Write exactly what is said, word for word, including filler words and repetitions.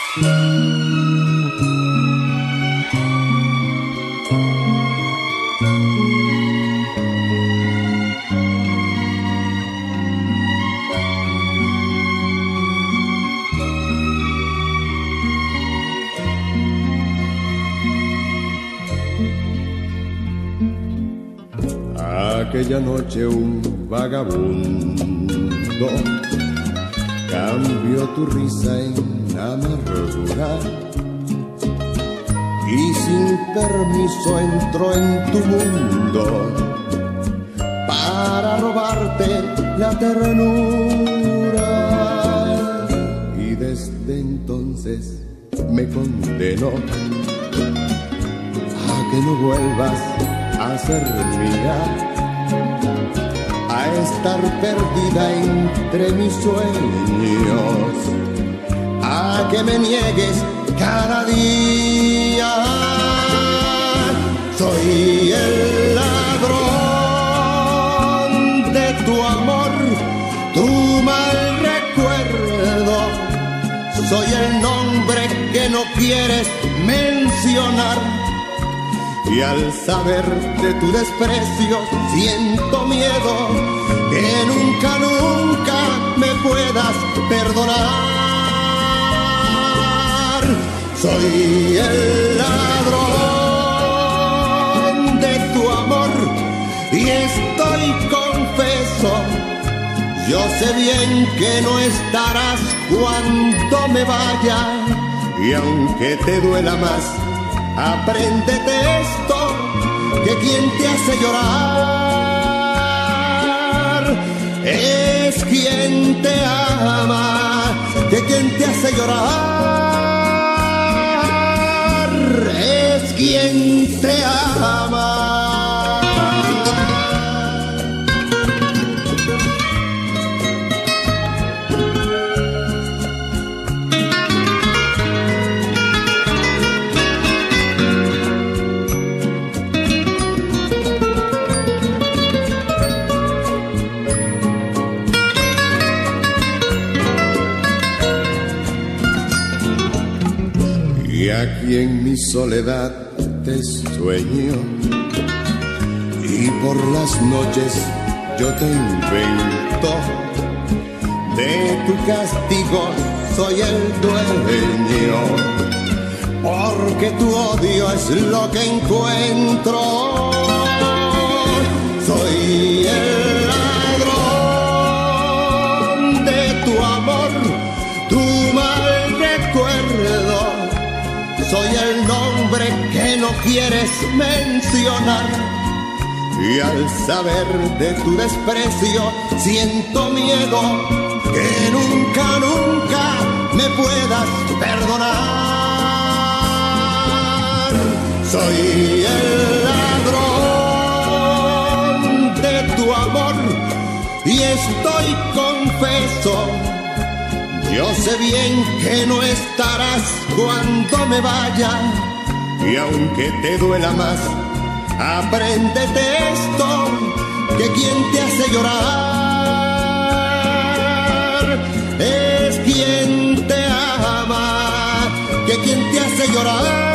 Aquella noche un vagabundo cambió tu risa en amargura y sin permiso entró en tu mundo para robarte la ternura. Y desde entonces me condenó a que no vuelvas a ser mía, a estar perdida entre mis sueños, a que me niegues cada día. Soy el ladrón de tu amor, tu mal recuerdo. Soy el nombre que no quieres mencionar. Y al saber de tu desprecio siento miedo que nunca, nunca me puedas perdonar. Soy el ladrón de tu amor y estoy confeso. Yo sé bien que no estarás cuando me vaya, y aunque te duela más, apréndete esto, que quien te hace llorar es quien te ama, que quien te hace llorar es quien te ama. Y aquí en mi soledad te sueño, y por las noches yo te invento. De tu castigo soy el dueño, porque tu odio es lo que encuentro. Soy el ladrón de tu amor, tu mal recuerdo. Soy el nombre que no quieres mencionar. Y al saber de tu desprecio siento miedo que nunca, nunca me puedas perdonar. Soy el ladrón de tu amor y estoy confeso. Yo sé bien que no estarás cuando me vaya, y aunque te duela más, apréndete esto, que quien te hace llorar es quien te ama, que quien te hace llorar